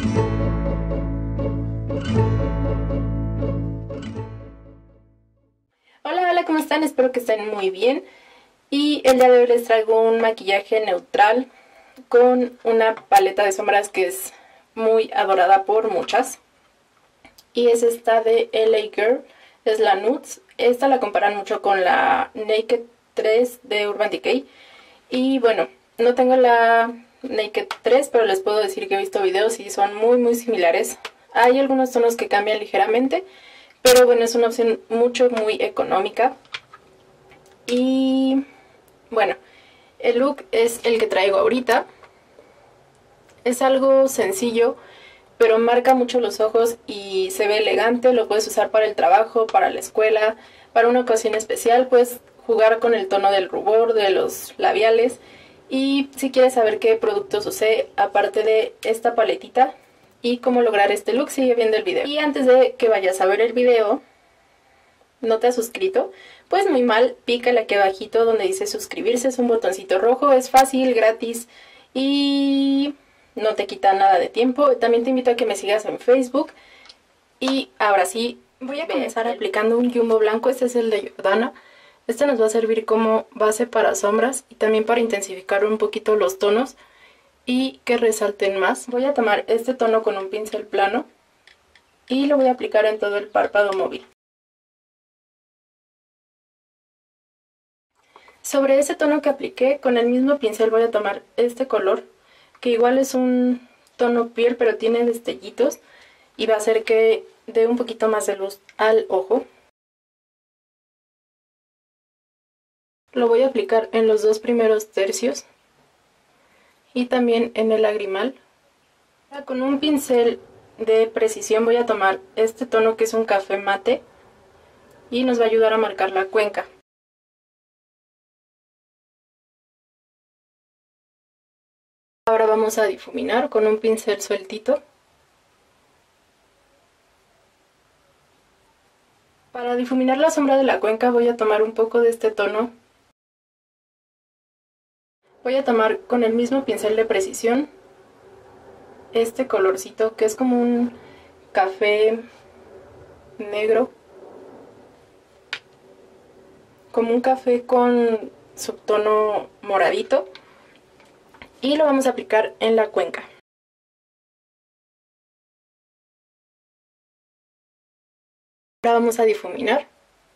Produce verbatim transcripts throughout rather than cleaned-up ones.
Hola, hola, ¿cómo están? Espero que estén muy bien. Y el día de hoy les traigo un maquillaje neutral con una paleta de sombras que es muy adorada por muchas. Y es esta de L A Girl, es la Nudes. Esta la comparan mucho con la Naked tres de Urban Decay. Y bueno, no tengo la Naked tres, pero les puedo decir que he visto videos y son muy muy similares. Hay algunos tonos que cambian ligeramente, pero bueno, es una opción mucho muy económica. Y bueno, el look es el que traigo ahorita. Es algo sencillo, pero marca mucho los ojos y se ve elegante. Lo puedes usar para el trabajo, para la escuela, para una ocasión especial. Puedes jugar con el tono del rubor, de los labiales. Y si quieres saber qué productos usé, aparte de esta paletita y cómo lograr este look, sigue viendo el video. Y antes de que vayas a ver el video, ¿no te has suscrito? Pues muy mal, pícale aquí abajito donde dice suscribirse, es un botoncito rojo, es fácil, gratis y no te quita nada de tiempo. También te invito a que me sigas en Facebook. Y ahora sí, voy a comenzar aplicando un jumbo blanco, este es el de Jordana. Este nos va a servir como base para sombras y también para intensificar un poquito los tonos y que resalten más. Voy a tomar este tono con un pincel plano y lo voy a aplicar en todo el párpado móvil. Sobre ese tono que apliqué, con el mismo pincel voy a tomar este color, que igual es un tono piel, pero tiene destellitos y va a hacer que dé un poquito más de luz al ojo. Lo voy a aplicar en los dos primeros tercios y también en el lagrimal. Con un pincel de precisión voy a tomar este tono que es un café mate y nos va a ayudar a marcar la cuenca. Ahora vamos a difuminar con un pincel sueltito. Para difuminar la sombra de la cuenca voy a tomar un poco de este tono. Voy a tomar con el mismo pincel de precisión este colorcito que es como un café negro, como un café con subtono moradito, y lo vamos a aplicar en la cuenca. Ahora vamos a difuminar.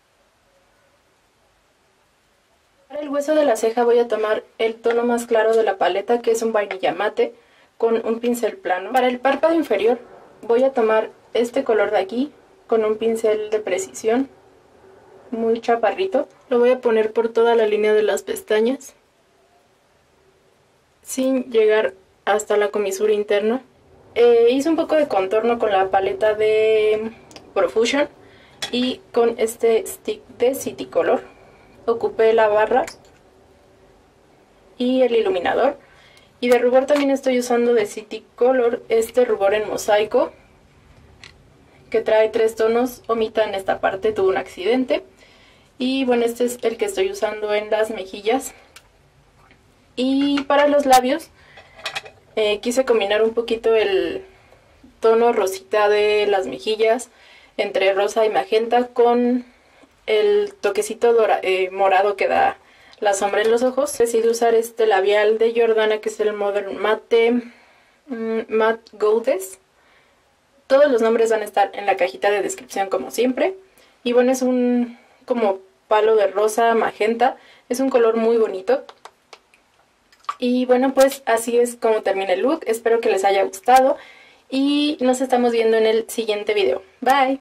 Para el hueso de la ceja voy a tomar el tono más claro de la paleta, que es un vainilla mate, con un pincel plano. Para el párpado inferior voy a tomar este color de aquí con un pincel de precisión, muy chaparrito. Lo voy a poner por toda la línea de las pestañas, sin llegar hasta la comisura interna. Eh, hice un poco de contorno con la paleta de Profusion y con este stick de City Color. Ocupé la barra y el iluminador. Y de rubor también estoy usando de City Color este rubor en mosaico, que trae tres tonos. Omita en esta parte, tuve un accidente. Y bueno, este es el que estoy usando en las mejillas. Y para los labios eh, quise combinar un poquito el tono rosita de las mejillas, entre rosa y magenta, con el toquecito dora, eh, morado que da la sombra en los ojos. Decidí usar este labial de Jordana, que es el Modern Matte um, Matte Goddess. Todos los nombres van a estar en la cajita de descripción como siempre. Y bueno, es un como palo de rosa magenta, es un color muy bonito. Y bueno, pues así es como termina el look. Espero que les haya gustado y nos estamos viendo en el siguiente video. Bye.